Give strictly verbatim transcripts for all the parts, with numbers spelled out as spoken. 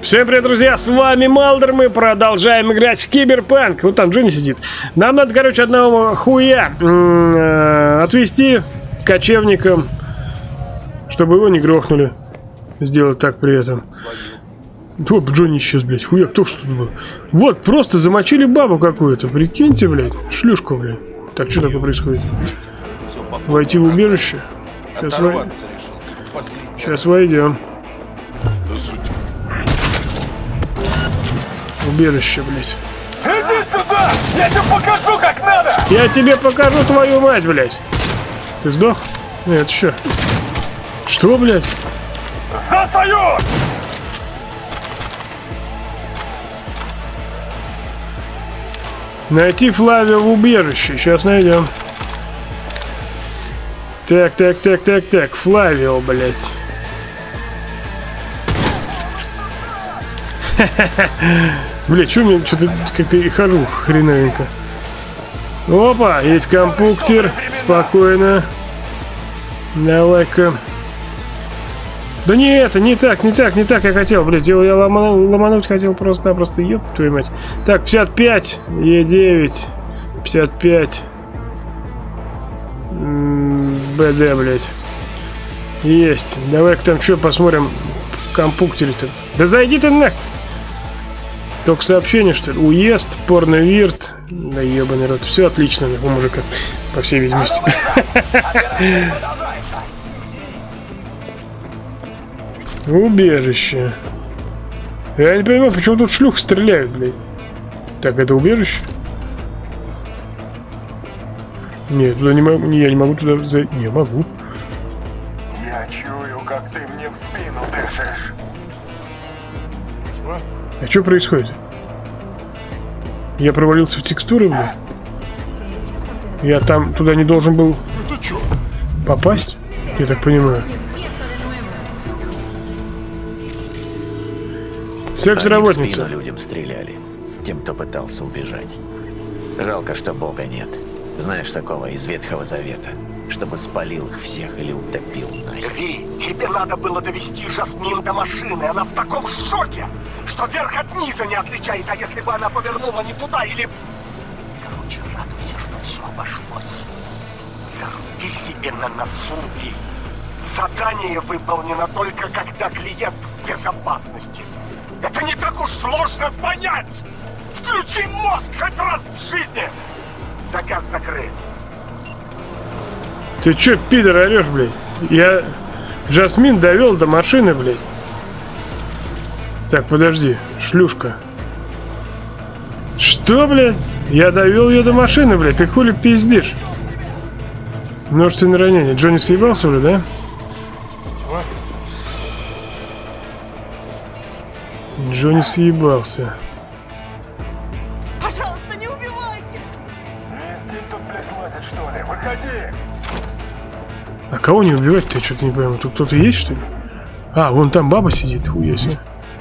Всем привет, друзья, с вами Малдер, мы продолжаем играть в Киберпанк. Вот там Джонни сидит. Нам надо, короче, одного хуя э, отвезти кочевникам, чтобы его не грохнули. Сделать так при этом. Оп, Джонни исчез, блядь, хуя, кто что тут был? Вот, просто замочили бабу какую-то, прикиньте, блядь, шлюшку, блядь. Так, что такое происходит? Войти в убежище? Сейчас, вой... Сейчас войдем. Убежище, блядь. Иди сюда! Я тебе покажу, как надо! Я тебе покажу твою мать, блядь. Ты сдох? Нет, еще. Что, блядь? За союз! Найти Флавио в убежище. Сейчас найдем. Так, так, так, так, так. Флавио, блядь. Блядь, что мне что-то как-то и хожу хреновенько. Опа, есть компьютер. Спокойно. Давай-ка. Да не это, не так, не так, не так я хотел, блядь. Я, я лома, ломануть хотел просто-напросто, ёб твою мать. Так, пятьдесят пять, Е девять, пятьдесят пять. БД, блядь. Есть. Давай-ка там что посмотрим в компьютере-то. Да зайди ты на... Только сообщение, что ли? Уезд, порно-вирт. Да ебаный рот. Все отлично у мужика, по всей видимости. Убежище. Я не понимаю, почему тут шлюх стреляют, блядь. Так, это убежище? Нет, туда не могу. Я не могу туда зайти. Не могу. Я чую, как ты мне в спину дышишь. А что происходит? Я провалился в текстуры, блядь. Я там туда не должен был попасть, я так понимаю. Секс-работница. Они в спину людям стреляли, тем, кто пытался убежать. Жалко, что Бога нет. Знаешь такого из Ветхого Завета, чтобы спалил их всех или утопил нахер. Ви, тебе надо было довести Жасмин до машины. Она в таком шоке, что верх от низа не отличает. А если бы она повернула не туда или... Короче, радуйся, что все обошлось. Заруби себе на носу, Ви. Задание выполнено только когда клиент в безопасности. Это не так уж сложно понять. Включи мозг хоть раз в жизни. Заказ закрыт. Ты чё, пидор, орёшь, блядь? Я Жасмин довел до машины, блядь. Так, подожди, шлюшка. Что, блядь? Я довел ее до машины, блядь. Ты хули пиздишь? Множественное ранение. Джонни съебался уже, да? Джонни съебался. Пожалуйста, не убивайте! Везде тут, блядь, лазит, что ли? Выходи! А кого не убивать-то? Я что-то не пойму. Тут кто-то есть, что ли? А, вон там баба сидит, хуя себе.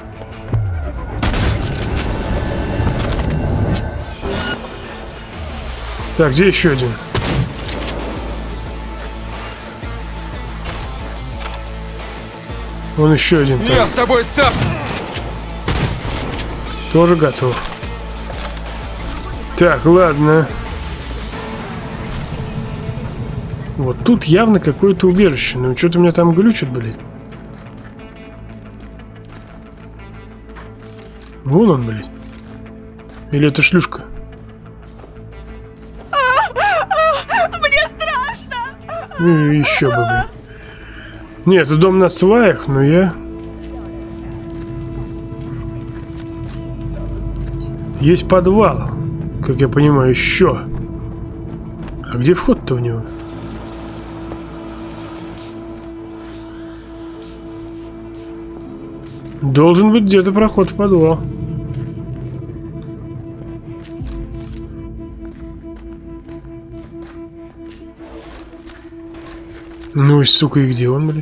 Так, где еще один? Вон еще один. Я с тобой сам! Тоже готов. Так, ладно. Вот тут явно какое-то убежище. Но что-то у меня там глючит, блядь. Вон он, блядь. Или это шлюшка? Мне страшно! Ну, еще бы, блядь. Нет, это дом на сваях, но я... Есть подвал, как я понимаю, еще. А где вход-то в него? Должен быть где-то проход в подвал. Ну и сука, и где он, блин?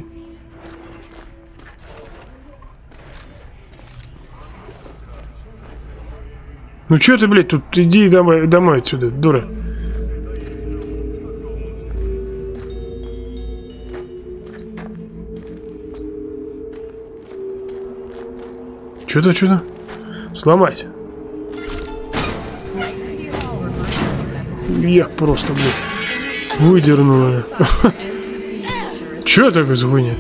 Ну чё ты, блядь, тут иди домой, домой отсюда, дура. Что-то, что-то. Сломать. Я просто, блядь, выдернула. Че такое за хуйня?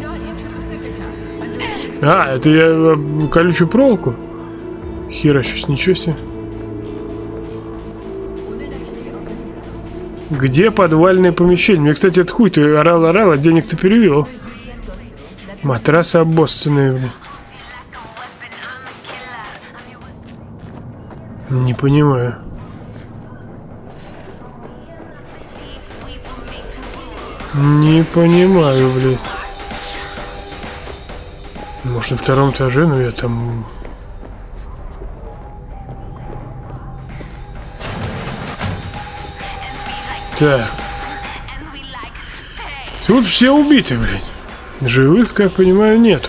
А, это я колючую проволоку? Херачусь, ничего себе. Где подвальное помещение? Мне, кстати, это хуй ты орал-орал, а денег-то перевел. Матрасы обоссанные, блин. Не понимаю. Не понимаю, блин. Может, на втором этаже, но я там... Так. Тут все убиты, блядь. Живых, как понимаю, нету.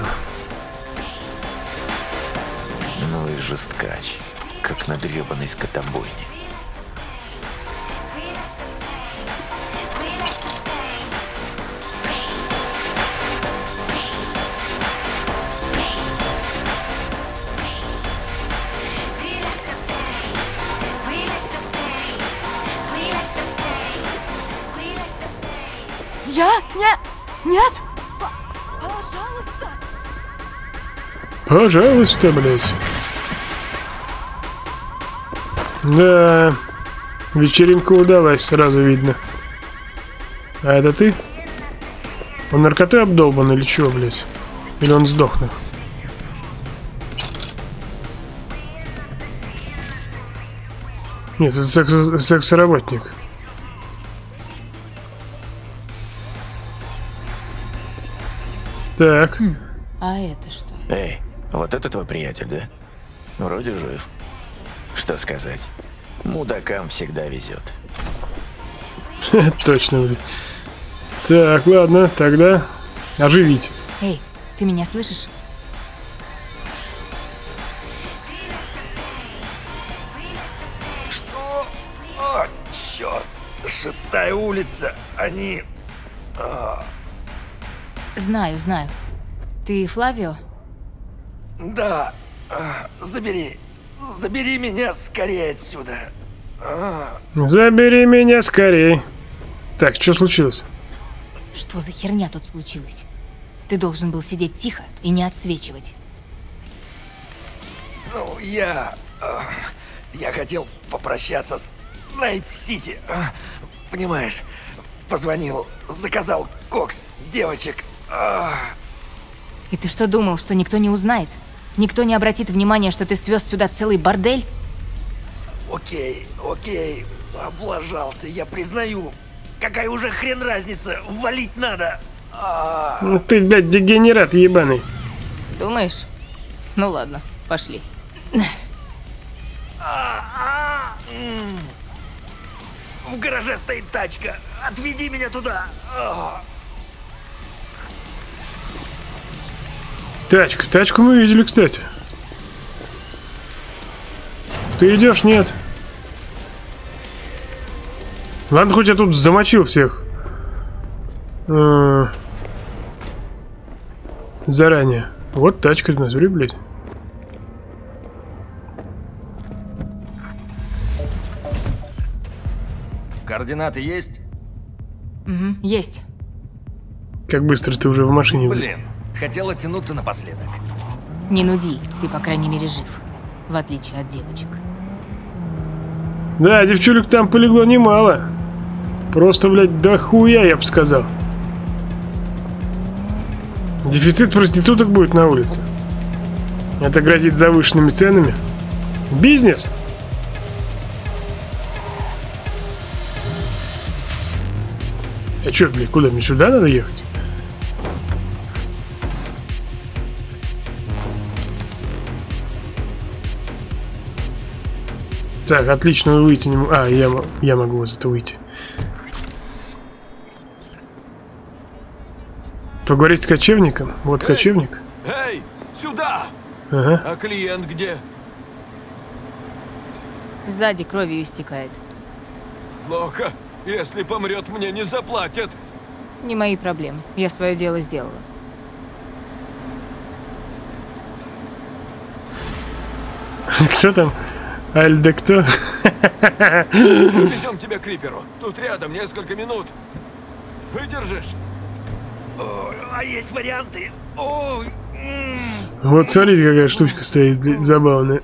Ну и жесткач. Как на дребаной скотобойне. Я? Нет! Нет! П- Пожалуйста! Пожалуйста, блядь. Да, вечеринка удалась, сразу видно. А это ты? Он наркотой обдолбан или чего, блядь? Или он сдохнул? Нет, это секс- секс-работник. Так. Хм, а это что? Эй, вот это твой приятель, да? Вроде жив. Что сказать? Мудакам всегда везет. Точно, блин. Так, ладно, тогда оживить. Эй, ты меня слышишь? Что? О, черт! Шестая улица. Они... а, Знаю, знаю. Ты Флавио? да. А, забери. Забери меня скорее отсюда. А, Забери меня скорей. Так, что случилось? Что за херня тут случилась? Ты должен был сидеть тихо и не отсвечивать. ну, я... а, я хотел попрощаться с Найт-Сити. а, Понимаешь, позвонил, заказал кокс, девочек. а, И ты что думал, что никто не узнает? Никто не обратит внимания, что ты свез сюда целый бордель? Окей, окей, облажался, я признаю. Какая уже хрен разница, валить надо. А, Ну ты, блядь, дегенерат ебаный. Думаешь? Ну ладно, пошли. а, а, м. В гараже стоит тачка, отведи меня туда. А. Тачка, тачку мы видели, кстати. Ты идешь, нет? Ладно, хоть я тут замочил всех. А, заранее. Вот тачка в натуре, блядь. Координаты есть? Угу, есть. Как быстро ты уже в машине. Блин, хотел оттянуться напоследок. Не нуди, ты, по крайней мере, жив. В отличие от девочек. Да, девчулек там полегло немало. Просто, блядь, да хуя, я бы сказал. Дефицит проституток будет на улице. Это грозит завышенными ценами. Бизнес. А чё, блядь, куда мне сюда надо ехать? Так, отлично, выйти не могу. А, я, я могу вот это выйти. Поговорить с кочевником? Вот Эй! кочевник. Эй, сюда! Ага. А клиент где? Сзади кровью истекает. Плохо. Если помрет, мне не заплатят. Не мои проблемы. Я свое дело сделала. Кто там? Аль да кто? Везем тебя к Риперу. Тут рядом несколько минут. Выдержишь? О, а есть варианты? Ой. Вот смотрите, какая штучка стоит, блин, забавная.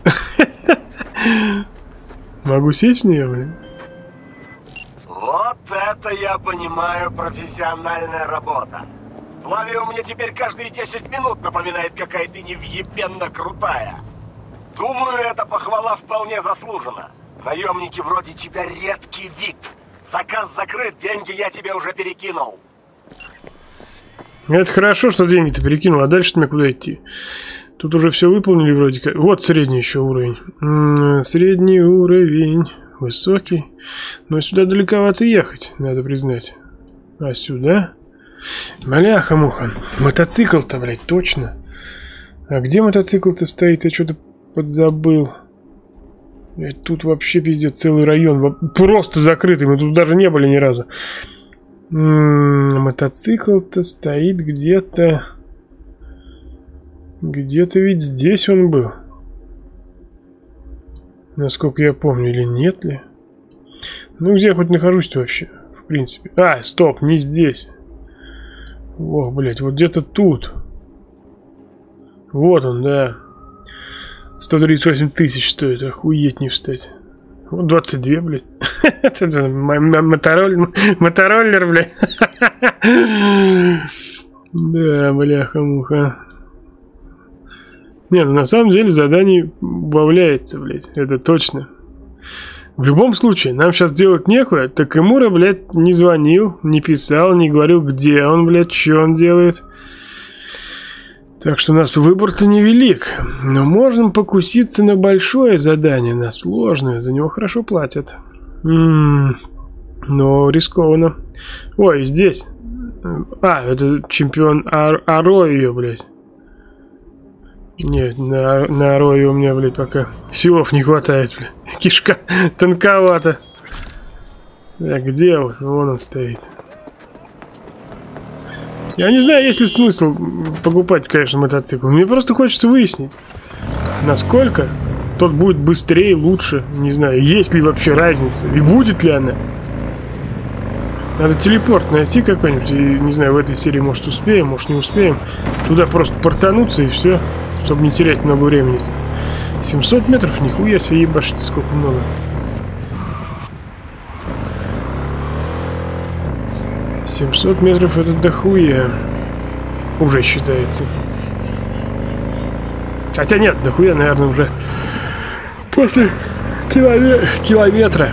Могу сесть в нее, блин? Вот это я понимаю профессиональная работа. Флавио мне теперь каждые десять минут напоминает, какая ты невъебенно крутая. Думаю, эта похвала вполне заслужена. Наемники вроде тебя редкий вид. Заказ закрыт, деньги я тебе уже перекинул. Это хорошо, что деньги-то перекинул, а дальше мне куда идти? Тут уже все выполнили вроде как. Вот средний еще уровень. М-м, средний уровень. Высокий. Но сюда далековато ехать, надо признать. А сюда? Бляха-муха. Мотоцикл-то, блядь, точно. А где мотоцикл-то стоит? Я что-то подзабыл. И тут вообще пиздец целый район. Просто закрытый. Мы тут даже не были ни разу. М-м, мотоцикл-то стоит где-то... Где-то ведь здесь он был. Насколько я помню, или нет ли? Ну, где я хоть нахожусь-то вообще? В принципе. А, стоп, не здесь. Ох, блядь, вот где-то тут. Вот он, да. сто тридцать восемь тысяч стоит. Охуеть не встать. Вот двадцать два, блядь. Это мотороллер, блядь. Да, бляха-муха. Не, ну на самом деле задание убавляется, блядь. Это точно. В любом случае, нам сейчас делать нехуй. Такэмура, блядь, не звонил, не писал, не говорил, где он, блядь, что он делает. Так что у нас выбор-то невелик. Но можем покуситься на большое задание, на сложное. За него хорошо платят. М-м-м, но рискованно. Ой, здесь. А, это чемпион Ар Ароио, блядь. Нет, на, на Ароио у меня, блядь, пока силов не хватает, блядь. Кишка тонковата. Так, где он? Вон он стоит. Я не знаю, есть ли смысл покупать, конечно, мотоцикл. Мне просто хочется выяснить, насколько тот будет быстрее, лучше. Не знаю, есть ли вообще разница. И будет ли она. Надо телепорт найти какой-нибудь. И, не знаю, в этой серии, может, успеем, может, не успеем. Туда просто портануться и все. Чтобы не терять много времени. семьсот метров, нихуя себе ебашить, сколько много. семьсот метров это дохуя. Уже считается. Хотя нет, дохуя, наверное, уже после киломе километра.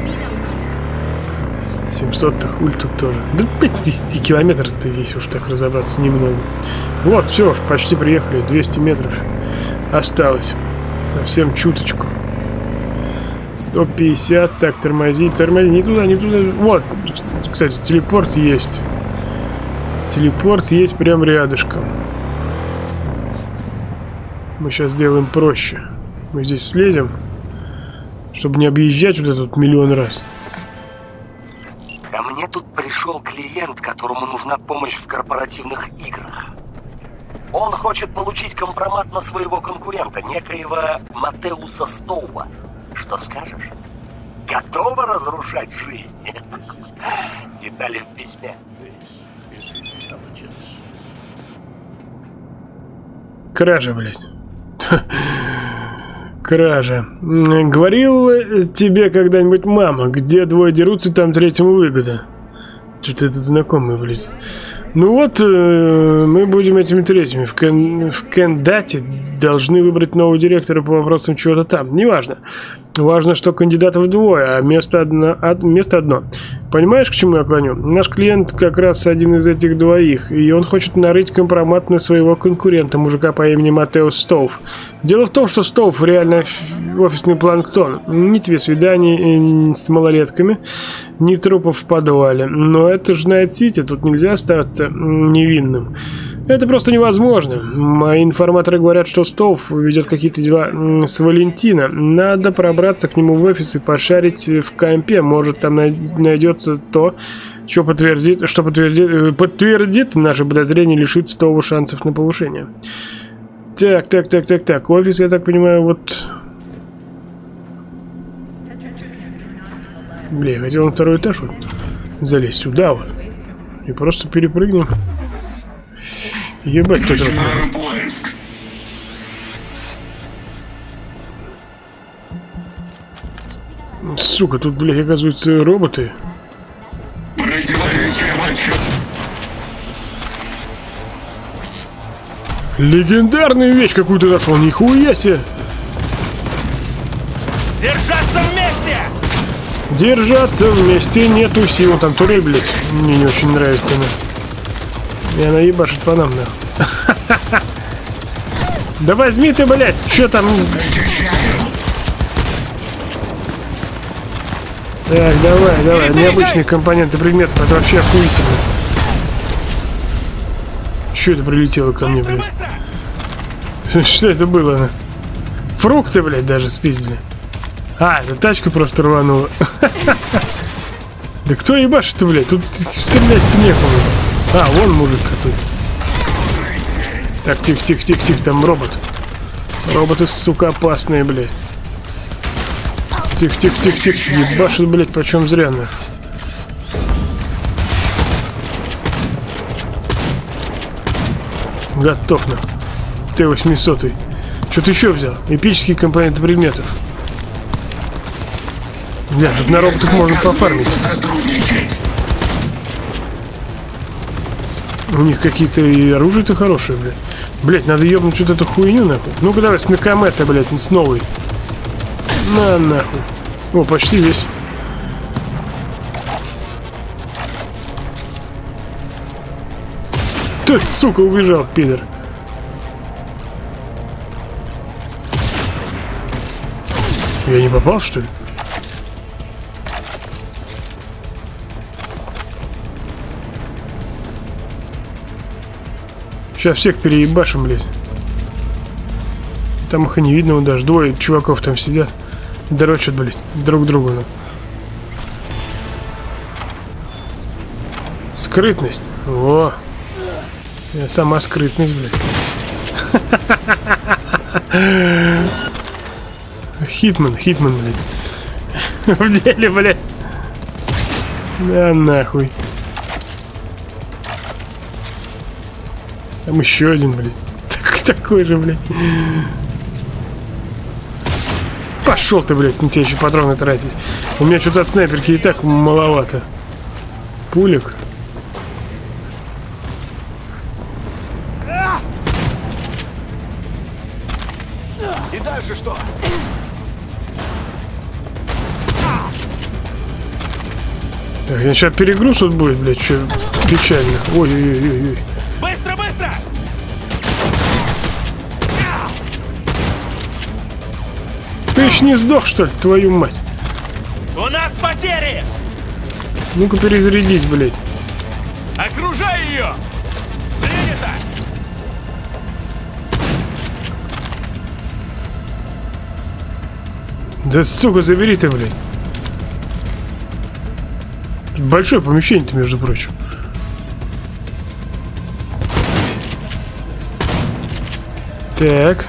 семьсот-то хуй тут тоже. Да десять километров-то здесь уж так разобраться немного. Вот, все, почти приехали. двести метров осталось. Совсем чуточку. сто пятьдесят. Так, тормози, тормози. Не туда, не туда. Вот, кстати, телепорт есть. Телепорт есть прям рядышком. Мы сейчас сделаем проще. Мы здесь слезем, чтобы не объезжать вот этот миллион раз. Ко мне тут пришел клиент, которому нужна помощь в корпоративных играх. Он хочет получить компромат на своего конкурента, некоего Матеуса Стоува. Что скажешь? Готова разрушать жизнь? Детали в письме. Кража, блядь. Кража. Говорил тебе когда-нибудь мама, где двое дерутся, там третьему выгода. Что-то этот знакомый, блядь. Ну вот, э, мы будем этими третьими. В, кан в кандидате должны выбрать нового директора по вопросам чего-то там. Неважно. Важно, что кандидатов двое, а место одно, од, место одно. Понимаешь, к чему я клоню? Наш клиент как раз один из этих двоих, и он хочет нарыть компромат на своего конкурента, мужика по имени Матеус Стоув. Дело в том, что Стоув реально офисный планктон. Ни тебе свиданий с малолетками, ни трупов в подвале. Но это же Найт-Сити, тут нельзя оставаться невинным. Это просто невозможно. Мои информаторы говорят, что Стоув ведет какие-то дела с Валентино. Надо пробраться к нему в офис и пошарить в компе. Может, там найдется то, что подтвердит, что подтвердит, подтвердит наше подозрение, лишит Стоува шансов на повышение. Так, так, так, так, так. Офис, я так понимаю, вот Бля, я хотел на второй этаж вот залезть сюда вот. И просто перепрыгнем. Ебать, кто-то... Сука, тут, блядь, оказывается, роботы. Легендарную вещь какую-то нашел, нихуя себе! Держаться вместе! Держаться вместе, нету сил. Там турель, блядь, мне не очень нравится она. И она ебашит по нам, да. Да возьми ты, блядь, что там? Так, давай, давай, необычные компоненты предметов, это вообще охуительно. Что это прилетело ко мне, блядь? Что это было? Фрукты, блядь, даже спиздили. А, это тачка просто рванула. Да кто ебашит-то, блядь? Тут стрелять-то некому. А, вон мужик какой-то. Так, тихо, тихо, тихо, тихо, там робот. Роботы, сука, опасные, блядь. Тихо, тихо, тихо, тихо. Ебашит, блядь, почем зря, нахуй. Готов, нахуй. Т восемьсот. Что ты еще взял? Эпические компоненты предметов. Бля, тут на роботах можно пофармить. У них какие-то и оружие-то хорошее, блядь. Блядь, надо ебнуть вот эту хуйню, нахуй. Ну-ка давай, с Накамета, блядь, с новой. На, нахуй. О, почти весь. Ты, сука, убежал, пидор. Я не попал, что ли? Сейчас всех переебашим, блядь. Там их и не видно, даже двое чуваков там сидят. Дрочат, блядь, друг другу. Ну. Скрытность. О! Я сама скрытность, блядь. Хитман, Хитман, блядь. В деле, блядь. Да нахуй. Там еще один, блядь. Так, такой же, блядь. Пошел ты, блядь, на тебя еще патроны тратить. У меня что-то от снайперки и так маловато. Пулек. И дальше что? Так, я сейчас перегруз вот будет, блядь, что печально. Ой-ой-ой-ой. Быстро, быстро! Ты еще не сдох, что ли, твою мать? У нас потери! Ну-ка перезарядись, блядь. Окружай ее! Принято! Да, сука, забери ты, блядь. Большое помещение-то, между прочим. Так.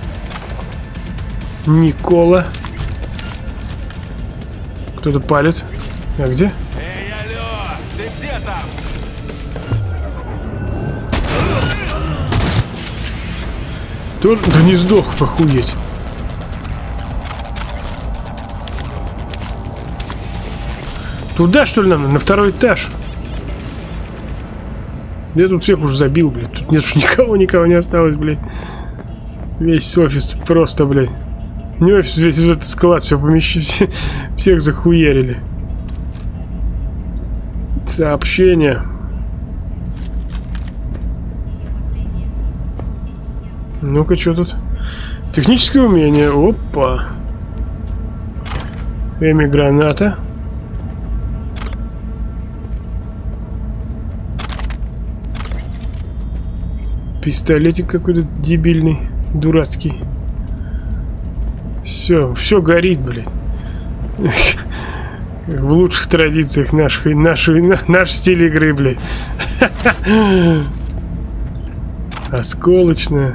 Никола. Кто-то палит. А где? Эй, алло! Ты где там? Тут, да не сдох, похуеть. Туда, что ли, нам? На второй этаж. Я тут всех уже забил, блядь. Тут нет уж никого, никого не осталось, блядь. Весь офис просто, блядь. Не офис, весь этот склад, все помещение, все, всех захуярили. Сообщение. Ну-ка, что тут? Техническое умение. Опа. Эми граната. Пистолетик какой-то дебильный, дурацкий. Все, все горит, блядь. В лучших традициях наших, нашей, наш стиль игры, блядь. Осколочная.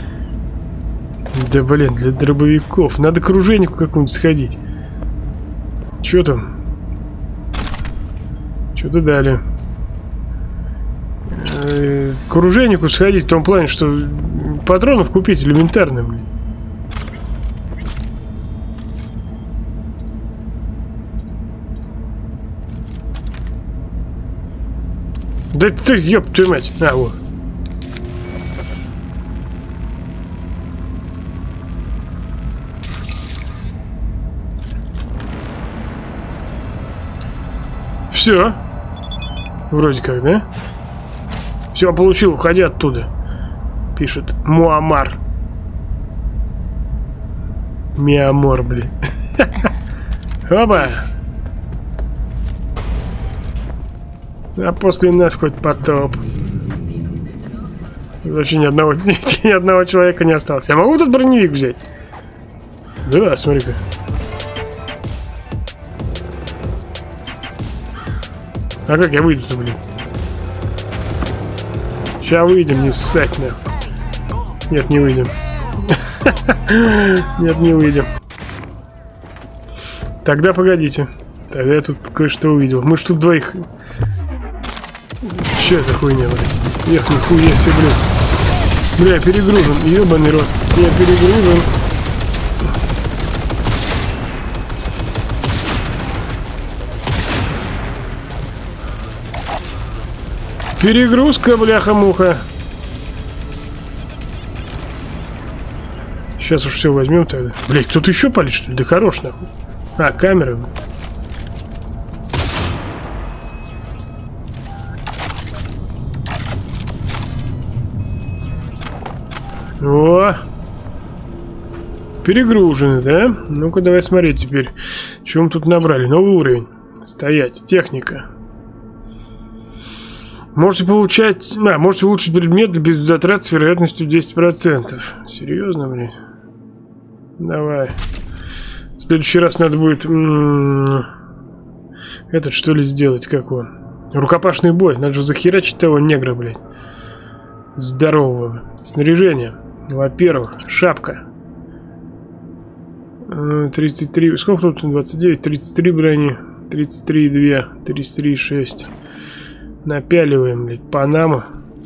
Да, блин, для дробовиков. Надо к оружейнику какому-нибудь сходить. Что там? Что-то дали. Э, к оружейнику сходить в том плане, что патронов купить элементарно, блин. Да ты, ёб твою мать. А, вот. Все. Вроде как, да? Все, получил, уходи оттуда. Пишет Муамар. Миамор, блин. Оба. А после нас хоть потоп. Вообще ни одного, ни одного человека не осталось. Я могу тут броневик взять? Да, смотри-ка. А как я выйду-то, блин? Сейчас выйдем, не ссать, нахуй. Нет, не выйдем. Нет, не выйдем. Тогда погодите. Тогда я тут кое-что увидел. Мы ж тут двоих... Че это хуйня, блядь? Эх, нихуя себе, блядь. Бля, перегружен. Ебаный рот. Я перегружен. Перегрузка, бляха-муха. Сейчас уж все возьмем тогда. Блять, кто-то еще палит, что ли? Да хорош, нахуй. А, камера. О! Перегружены, да? Ну-ка, давай смотреть теперь. Что мы тут набрали? Новый уровень. Стоять. Техника. Можете получать... А, можете улучшить предметы без затрат с вероятностью десять процентов. Серьезно, блин? Давай. В следующий раз надо будет... М-м, этот, что ли, сделать? Как он? Рукопашный бой. Надо же захерачить того негра, блядь. Здорового. Снаряжение. Во-первых, шапка. тридцать три... Сколько тут? двадцать девять, тридцать три брони. тридцать три, два. тридцать три, шесть. Напяливаем, блядь, панаму.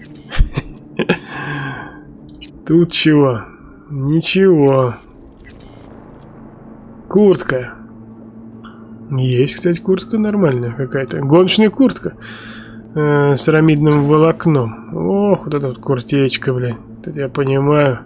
Тут чего? Ничего. Куртка. Есть, кстати, куртка нормальная какая-то. Гоночная куртка. Э, с арамидным волокном. Ох, вот эта вот куртечка, блядь. Это я понимаю.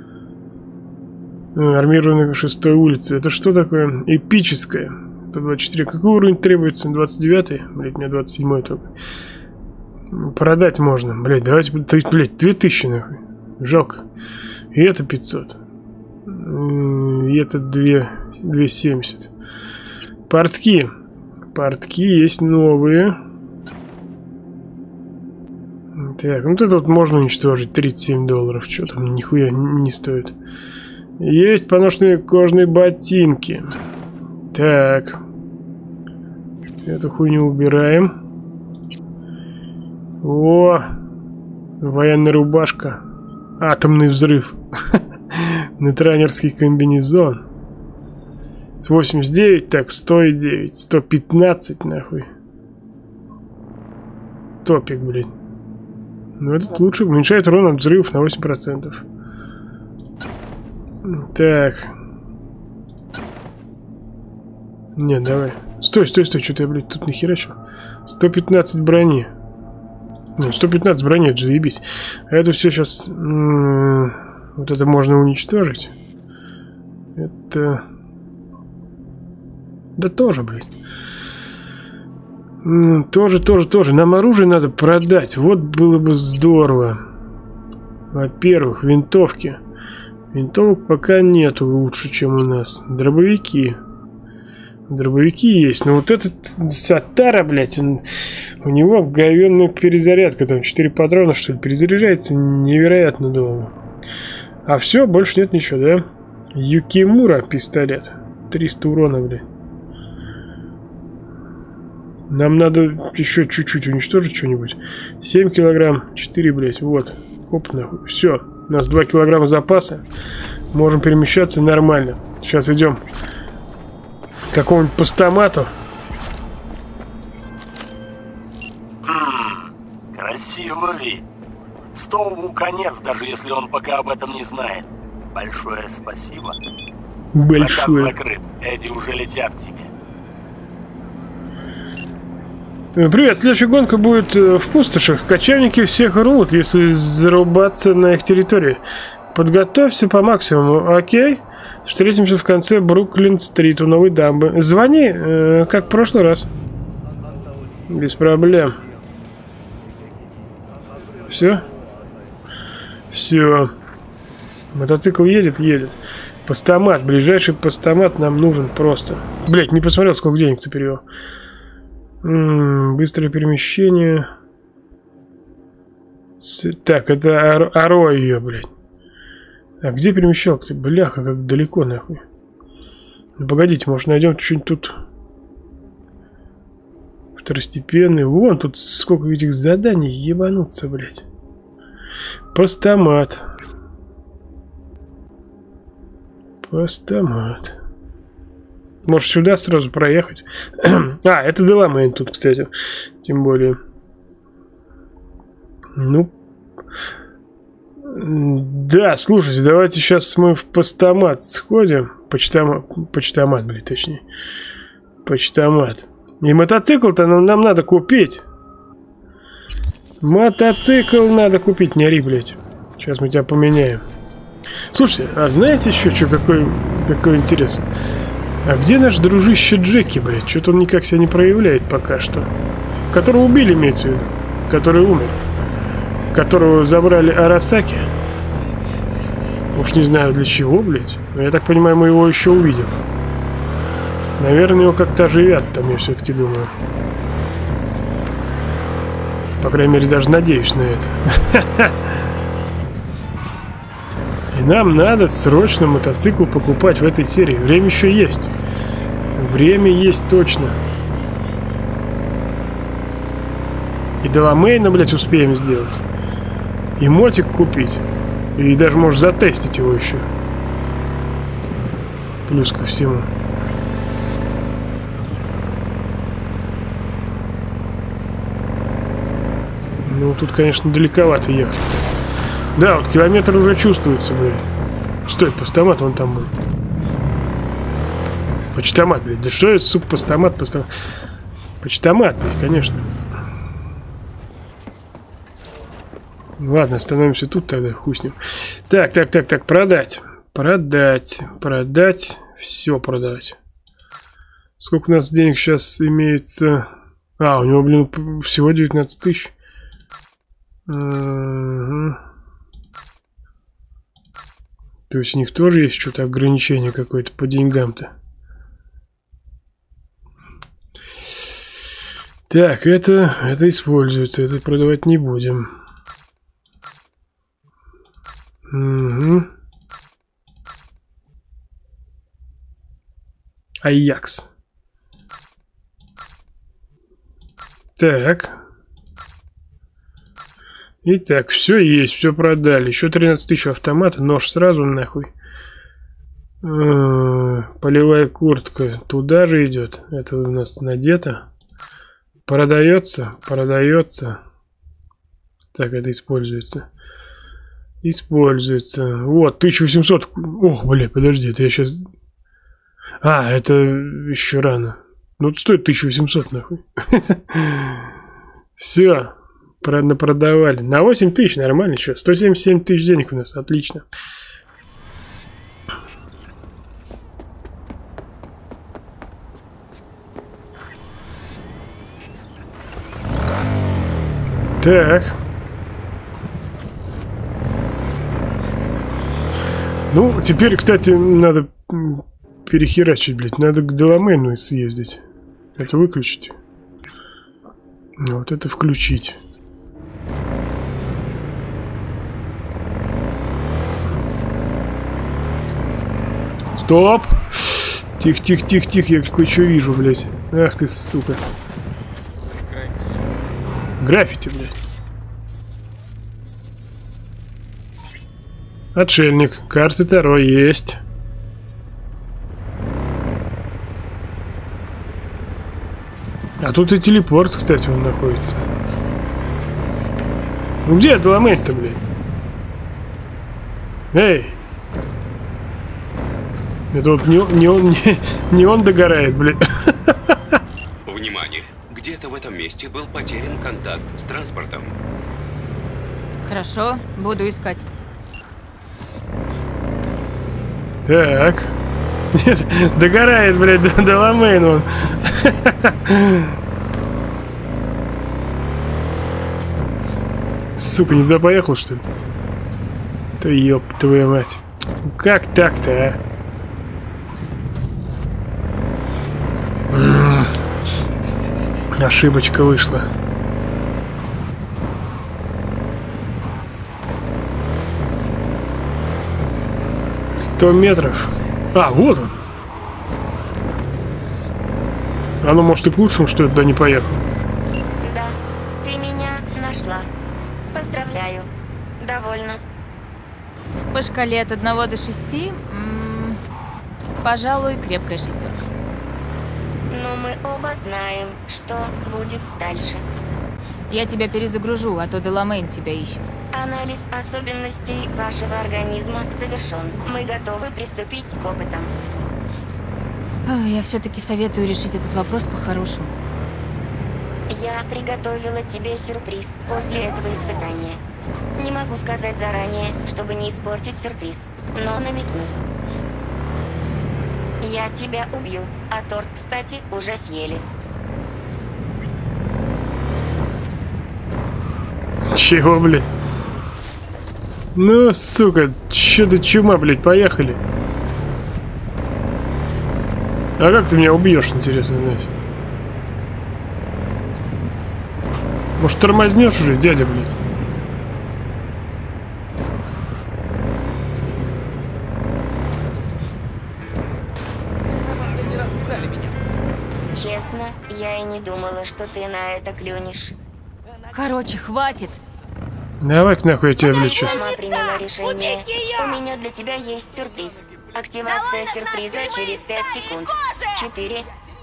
Армированная шестой улицы. Это что такое? Эпическое. сто двадцать четыре. Какой уровень требуется? двадцать девятый? Блядь, у меня двадцать седьмой только. Продать можно. Блядь, давайте, блядь, две тысячи нахуй. Жалко. И это пятьсот. И это двести семьдесят. Портки. Портки есть новые. Так, вот это вот можно уничтожить. тридцать семь долларов. Что там нихуя не стоит. Есть поношенные кожаные ботинки. Так. Эту хуйню убираем. О, военная рубашка. Атомный взрыв. Нетранерский комбинезон. восемьдесят девять, так, сто девять. сто пятнадцать, нахуй. Топик, блин. Ну, этот лучше. Уменьшает урон от взрывов на восемь процентов. Так. Не, давай. Стой, стой, стой. Что-то я, блядь, тут нахерачил. сто пятнадцать брони. Ну, сто пятнадцать брони, это же заебись. А это все сейчас... Вот это можно уничтожить. Это... Да тоже, блядь. Тоже, тоже, тоже. Нам оружие надо продать. Вот было бы здорово. Во-первых, винтовки. Винтовок пока нету лучше, чем у нас. Дробовики. Дробовики есть. Но вот этот Сатара, блядь, он, у него говенная перезарядка. Там четыре патрона, что ли, перезаряжается невероятно долго. А все, больше нет ничего, да? Юкимура пистолет. триста урона, блядь. Нам надо еще чуть-чуть уничтожить что-нибудь. семь килограмм, четыре, блядь, вот. Оп, нахуй. Все, у нас два килограмма запаса. Можем перемещаться нормально. Сейчас идем какому-нибудь постамату. Хм, красивый вид. Стоуву конец, даже если он пока об этом не знает. Большое спасибо. Большое. Заказ закрыт. Эдди уже летят к тебе. Привет, следующая гонка будет в пустошах. Кочевники всех рвут, если зарубаться на их территории. Подготовься по максимуму, окей? Встретимся в конце Бруклин-стрит у новой дамбы. Звони, э, как в прошлый раз. Без проблем. Все? Все. Мотоцикл едет, едет. Постамат, ближайший постамат нам нужен просто. Блять, не посмотрел, сколько денег ты перевел. М-м, быстрое перемещение. С... Так, это Ар... Аро ее, блядь. А где перемещал-то? Бляха, как далеко, нахуй. Ну, погодите, может найдем что-нибудь тут. Второстепенный. Вон, тут сколько этих заданий. Ебануться, блядь. Постамат. Постамат. Может сюда сразу проехать? А, это Деламейн тут, кстати. Тем более. Ну. Да, слушайте, давайте сейчас мы в постамат сходим. Почтамат, почтамат, блин, точнее. Почтамат. И мотоцикл-то нам, нам надо купить. Мотоцикл надо купить, не ори, блядь. Сейчас мы тебя поменяем. Слушайте, а знаете еще что, какой, какой интерес? А где наш дружище Джеки, блядь? Что-то он никак себя не проявляет пока что. Которого убили, имеется в виду. Который умер. Которого забрали Арасаки. Уж не знаю для чего, блядь. Но я так понимаю, мы его еще увидим. Наверное, его как-то оживят там, я все-таки думаю. По крайней мере, даже надеюсь на это. И нам надо срочно мотоцикл покупать в этой серии. Время еще есть. Время есть точно. И Деламейна, блядь, успеем сделать. И мотик купить. И даже, может, затестить его еще. Плюс ко всему. Ну, тут, конечно, далековато ехать. Да, вот километр уже чувствуется, блядь. Стой, постамат вон там был. Почтамат, блядь. Да что это, сука, постамат, постамат. Почтамат, блядь, конечно. Ладно, остановимся тут тогда, хуй с ним. Так, так, так, так, продать. Продать, продать, все продать. Сколько у нас денег сейчас имеется? А, у него, блин, всего девятнадцать тысяч. Угу. То есть у них тоже есть что-то ограничение какое-то по деньгам-то. Так, это, это используется, это продавать не будем. Угу. Аякс. Так. Итак, все есть, все продали. Еще тринадцать тысяч автомата, нож сразу нахуй. Полевая куртка туда же идет. Это у нас надето. Продается, продается. Так, это используется. Используется. Вот, тысяча восемьсот. Ох, бля, подожди, это я сейчас... А, это еще рано. Ну, стоит тысяча восемьсот, нахуй. Все. Правильно продавали. На восемь тысяч нормально еще. сто семьдесят семь тысяч денег у нас. Отлично. Так. Ну, теперь, кстати, надо перехерачить, блядь. Надо к Деламейну съездить. Это выключить. Вот это включить. Стоп! Тихо, тихо, тихо, тихо, я кое-что вижу, блядь. Ах ты, сука. Граффити, блядь. Отшельник. Карты Таро есть. А тут и телепорт, кстати, он находится. Ну где Деламейн-то, блядь? Эй! Это вот не, не, он, не, не он догорает, блядь. Внимание! Где-то в этом месте был потерян контакт с транспортом. Хорошо, буду искать. Так. Нет, догорает, блядь, Деламейн он. Сука, не туда поехал, что ли? Да ёб твою мать. Как так-то, а? Ошибочка вышла. Сто метров. А, вот он. А ну, может, и к лучшему, что я туда не поехал. Да, ты меня нашла. Поздравляю. Довольно. По шкале от одного до шести, м-м, пожалуй, крепкая шестерка. Но мы оба знаем, что будет дальше. Я тебя перезагружу, а то Деламейн тебя ищет. Анализ особенностей вашего организма завершен. Мы готовы приступить к опытам. Ах, я все-таки советую решить этот вопрос по-хорошему. Я приготовила тебе сюрприз после этого испытания. Не могу сказать заранее, чтобы не испортить сюрприз, но намекну. Я тебя убью, а торт, кстати, уже съели. Чего, блядь? Ну, сука, чё ты чума, блядь, поехали. А как ты меня убьешь, интересно знать? Может, тормознешь уже, дядя, блядь? Честно, я и не думала, что ты на это клюнешь. Короче, хватит. Давай-ка нахуй я тебя влечу. Сама приняла решение. У меня для тебя есть сюрприз. Активация сюрприза через пять секунд. Четыре.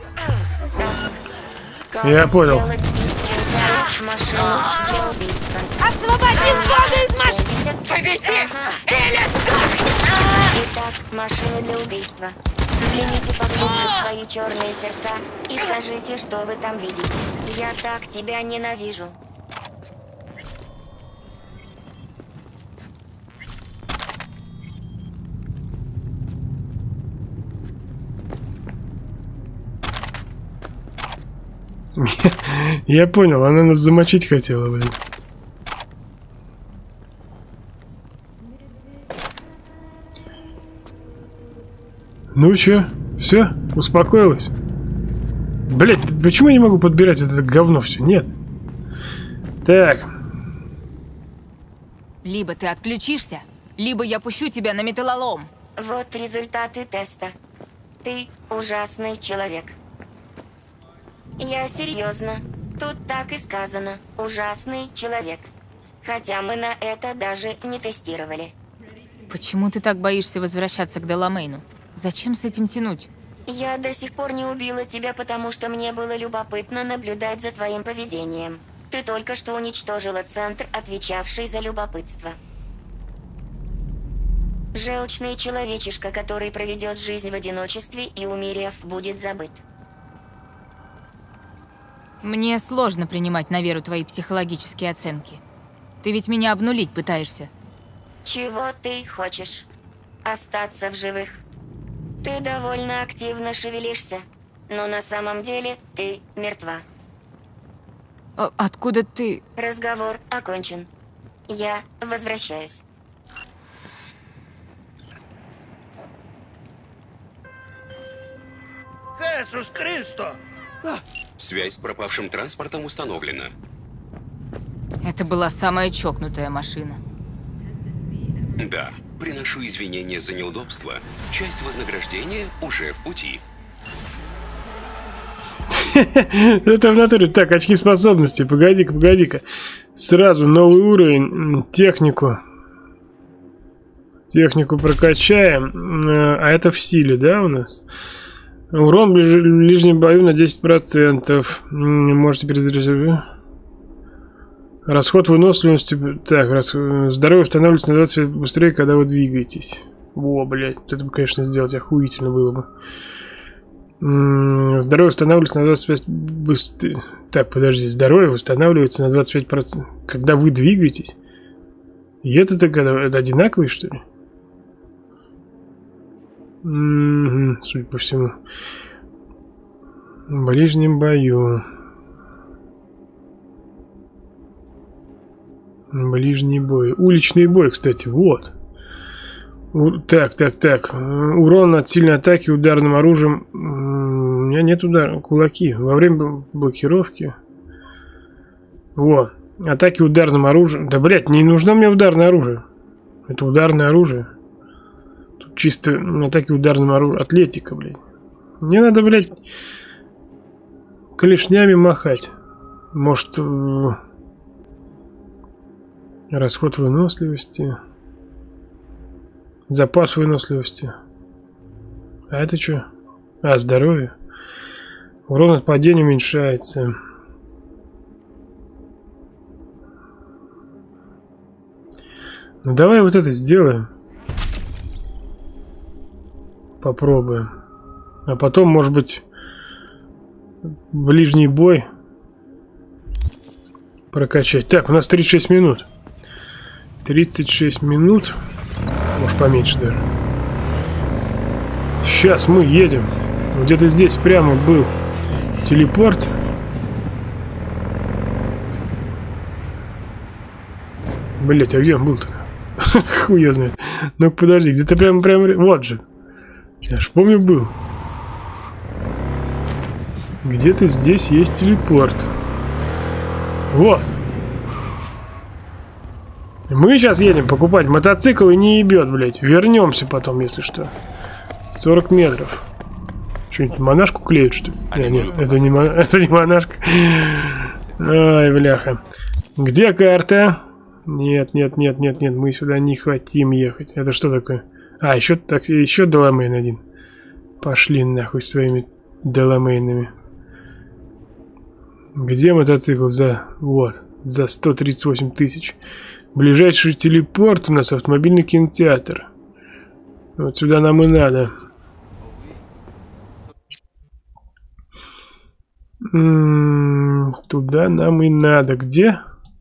Я понял. Машину для убийства. Освободи Бога из машины! Поведи! Или Итак, машины для убийства. Взгляните поглубже в свои черные сердца и скажите, что вы там видите. Я так тебя ненавижу. Я понял, она нас замочить хотела, блин. Ну чё, все, успокоилась? Блять, почему я не могу подбирать это говно все? Нет. Так. Либо ты отключишься, либо я пущу тебя на металлолом. Вот результаты теста. Ты ужасный человек. Я серьезно. Тут так и сказано. Ужасный человек. Хотя мы на это даже не тестировали. Почему ты так боишься возвращаться к Деламейну? Зачем с этим тянуть? Я до сих пор не убила тебя, потому что мне было любопытно наблюдать за твоим поведением. Ты только что уничтожила центр, отвечавший за любопытство. Желчный человечишка, который проведет жизнь в одиночестве и, умерев, будет забыт. Мне сложно принимать на веру твои психологические оценки. Ты ведь меня обнулить пытаешься. Чего ты хочешь? Остаться в живых? Ты довольно активно шевелишься, но на самом деле ты мертва. А откуда ты? Разговор окончен. Я возвращаюсь. Иисус Христос! Связь с пропавшим транспортом установлена. Это была самая чокнутая машина. Да, приношу извинения за неудобство. Часть вознаграждения уже в пути. Это в натуре. Так, очки способностей. Погоди-ка, погоди-ка. Сразу новый уровень. Технику. Технику прокачаем. А это в силе, да, у нас? Урон в ближнем бою на десять процентов. Можете перезаряжать. Расход выносливости. Так, рас... здоровье восстанавливается на двадцать процентов быстрее, когда вы двигаетесь. Во, блядь, вот это бы, конечно, сделать охуительно было бы. Здоровье восстанавливается на двадцать пять процентов быстрее. Так, подожди, здоровье восстанавливается на двадцать пять процентов, когда вы двигаетесь. И это-то когда... это одинаковые, что ли? Угу, судя по всему. В ближнем бою. Ближний бой. Уличный бой, кстати, вот. У... Так, так, так. Урон от сильной атаки ударным оружием. У меня нет удара. Кулаки. Во время блокировки. Во. Атаки ударным оружием. Да, блядь, не нужно мне ударное оружие. Это ударное оружие. Тут чисто атаки ударным оружием. Атлетика, блядь. Мне надо, блядь, клешнями махать. Может... Расход выносливости. Запас выносливости. А это что? А, здоровье. Урон от падения уменьшается. Ну давай вот это сделаем. Попробуем. А потом, может быть, ближний бой прокачать. Так, у нас тридцать шесть минут. тридцать шесть минут. Может, поменьше даже. Сейчас мы едем. Где-то здесь прямо был телепорт. Блять, а где он был-то? Хуй я знает. Ну подожди, где-то прямо прямо. Вот же. Я ж помню, был. Где-то здесь есть телепорт. Вот. Мы сейчас едем покупать мотоцикл и не ебет, блядь. Вернемся потом, если что. сорок метров. Что-нибудь монашку клеют, что ли? Нет, нет, это не, это не монашка. Ай, бляха. Где карта? Нет, нет, нет, нет, нет. Мы сюда не хотим ехать. Это что такое? А, еще, так, еще Деламейн один. Пошли нахуй своими Деламейнами. Где мотоцикл? За... Вот. За сто тридцать восемь тысяч. Ближайший телепорт у нас автомобильный кинотеатр. Вот сюда нам и надо. М-м, туда нам и надо. Где?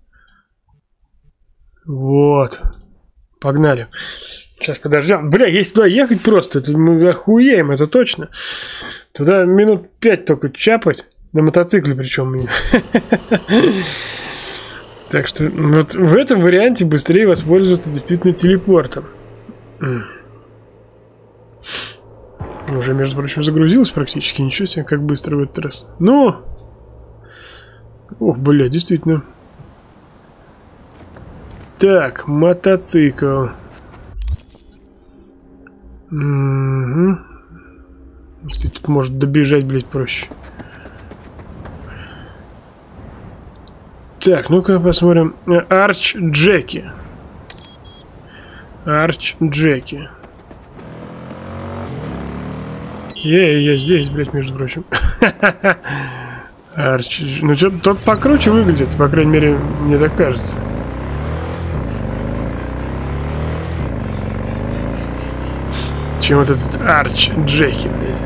Вот. Погнали. Сейчас подождем. Бля, если туда ехать просто, то мы охуеем, это точно. Туда минут пять только чапать. На мотоцикле причем. Так что вот в этом варианте быстрее воспользоваться действительно телепортом. Уже, между прочим, загрузилось практически. Ничего себе, как быстро в этот раз. Ну! Ох, бля, действительно. Так, мотоцикл. Угу. Если тут может добежать, блядь, проще. Так, ну-ка посмотрим. Арч Джеки. Арч Джеки. Я, я здесь, блядь, между прочим. Арч. Ну, что-то тот покруче выглядит, по крайней мере, мне так кажется. Чем вот этот Арч Джеки, блядь.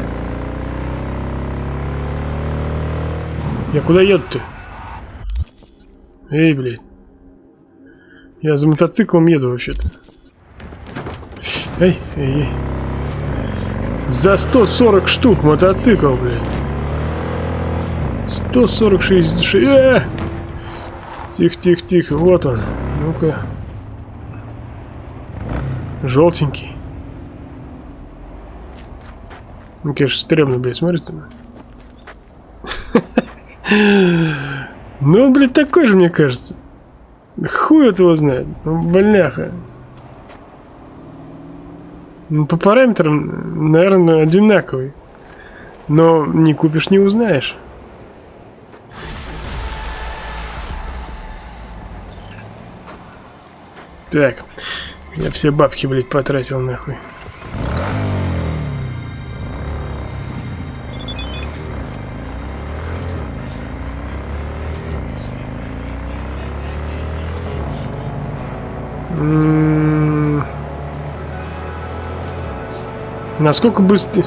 Я куда еду-то? Эй, блядь. Я за мотоциклом еду вообще-то. Эй, эй, эй. За сто сорок штук мотоцикл, блядь. сто сорок шесть. Э! Тихо, тихо, тихо. Вот он. Ну-ка. Желтенький. Ну, конечно, стрёмно, блядь, смотрится. Ну, блядь, такой же, мне кажется. Хуй этого знает. Ну, бляха. Ну, по параметрам, наверное, одинаковый. Но не купишь, не узнаешь. Так. Я все бабки, блядь, потратил, нахуй. Насколько быстро...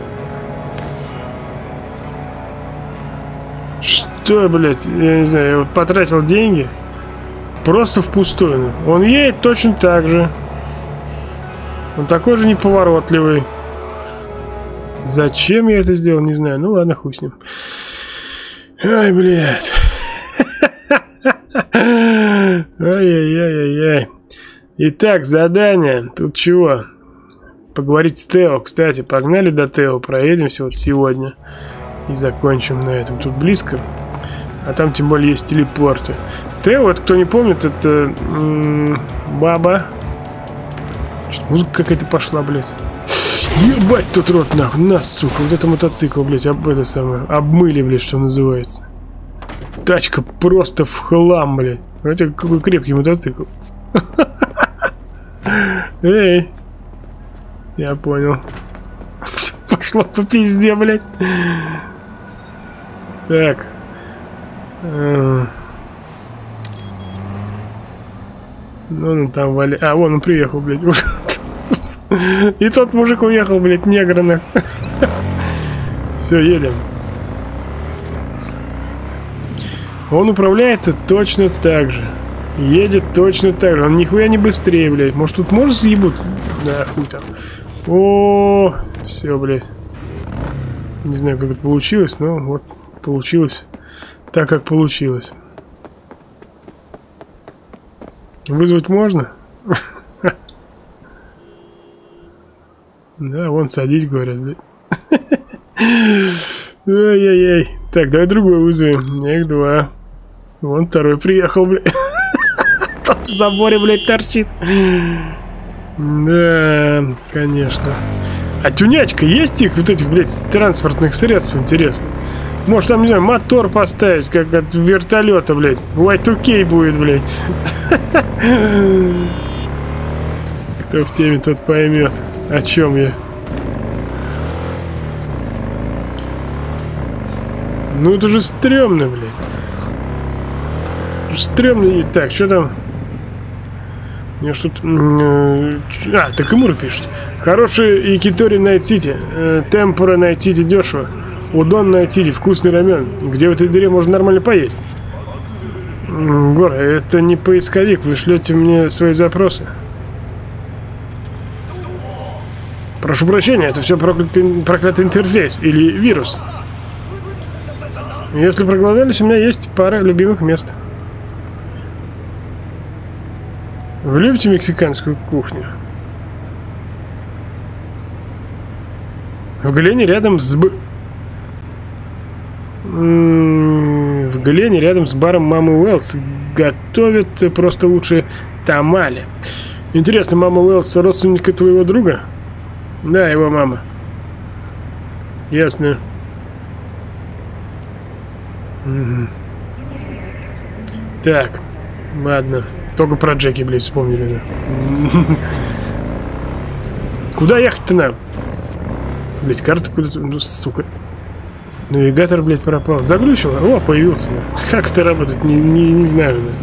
Что, блядь, я не знаю, я вот потратил деньги просто впустую. Он едет точно так же. Он такой же неповоротливый. Зачем я это сделал, не знаю. Ну ладно, хуй с ним. Ай, блядь. Ай-яй-яй-яй-яй. Итак, задание. Тут чего? Поговорить с Тео. Кстати, погнали до Тео. Проедемся вот сегодня. И закончим на этом. Тут близко. А там тем более есть телепорты. Тео, вот кто не помнит, это м-м, баба. Что-то музыка какая-то пошла, блядь. Ебать тот рот, нахуй. Нас, сука. Вот это мотоцикл, блядь, об, это самое, обмыли, блядь, что называется. Тачка просто в хлам, блядь. Смотрите, какой крепкий мотоцикл. Эй. Я понял. Пошло по пизде, блядь. Так. Ну, ну там вали... А, вон он приехал, блядь. И тот мужик уехал, блядь, негр на. Все, едем. Он управляется точно так же. Едет точно так же. Он нихуя не быстрее, блядь. Может, тут можно съебут? Да, хуй там. О, все, блядь. Не знаю, как это получилось, но вот получилось так, как получилось. Вызвать можно? Да, вон садись, говорят, блядь. Ай-яй-яй. Так, давай другой вызовем. Эх, два. Вон второй приехал, блядь. В заборе, блядь, торчит. Да, конечно. А тюнячка есть их, вот этих, блядь, транспортных средств, интересно? Может, там, не знаю, мотор поставить, как от вертолета, блядь. уай ту кей будет, блядь. Кто в теме, тот поймет, о чем я. Ну это же стрёмно, блядь. Стрёмно. Так, что там? Мне что-то... А, Такамура пишет. Хороший якитори Найт Сити. Темпура Найт Сити дешево. Удон Найт Сити. Вкусный рамен. Где в этой дыре можно нормально поесть? Гор, это не поисковик. Вы шлете мне свои запросы. Прошу прощения, это все проклятый, проклятый интерфейс или вирус. Если проголодались, у меня есть пара любимых мест. Вы любите мексиканскую кухню? В Глене рядом с... Б... В Глене рядом с баром Мамы Уэллс готовят просто лучшие тамали. Интересно, Мама Уэллс родственника твоего друга? Да, его мама. Ясно. Угу. Так, ладно. Только про Джеки, блядь, вспомнили, да. Куда ехать-то нам? Блядь, карта куда-то... Ну, сука. Навигатор, блядь, пропал. Заглючил? О, появился. Как это работает? Не, не, не знаю, да.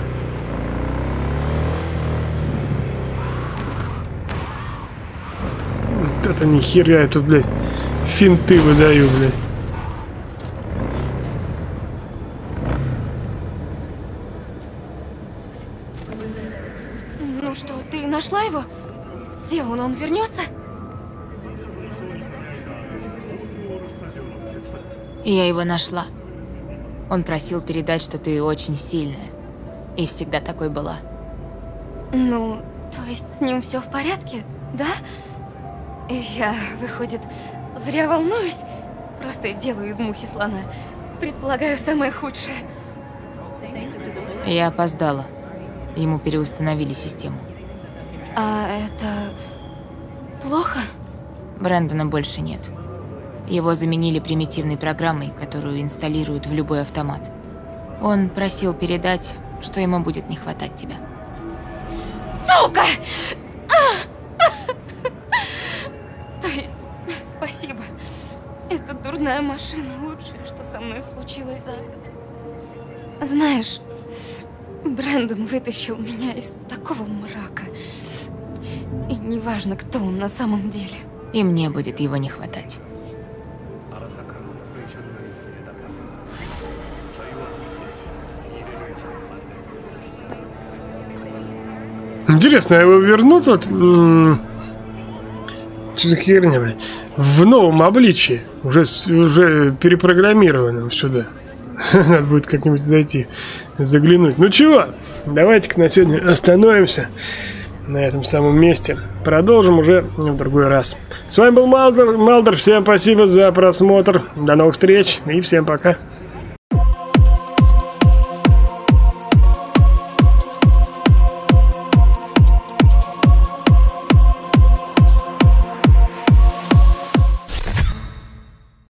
Вот это нихера я тут, блядь, финты выдаю, блядь. Ну что, ты нашла его? Где он? Он вернется? Я его нашла. Он просил передать, что ты очень сильная. И всегда такой была. Ну, то есть с ним все в порядке, да? Я, выходит, зря волнуюсь. Просто делаю из мухи слона. Предполагаю, самое худшее. Я опоздала. Ему переустановили систему. А это... плохо? Брэндона больше нет. Его заменили примитивной программой, которую инсталируют в любой автомат. Он просил передать, что ему будет не хватать тебя. Сука! То есть, спасибо. Эта дурная машина лучшее, что со мной случилось за год. Знаешь, Брэндон вытащил меня из такого мрака. И неважно, кто он на самом деле. И мне будет его не хватать. Интересно, его вернут вот... Что за херня, блядь? В новом обличии. Уже, уже перепрограммированном сюда. Надо будет как-нибудь зайти, заглянуть. Ну чего, давайте-ка на сегодня остановимся на этом самом месте. Продолжим уже в другой раз. С вами был Малдер. Малдер, всем спасибо за просмотр. До новых встреч и всем пока.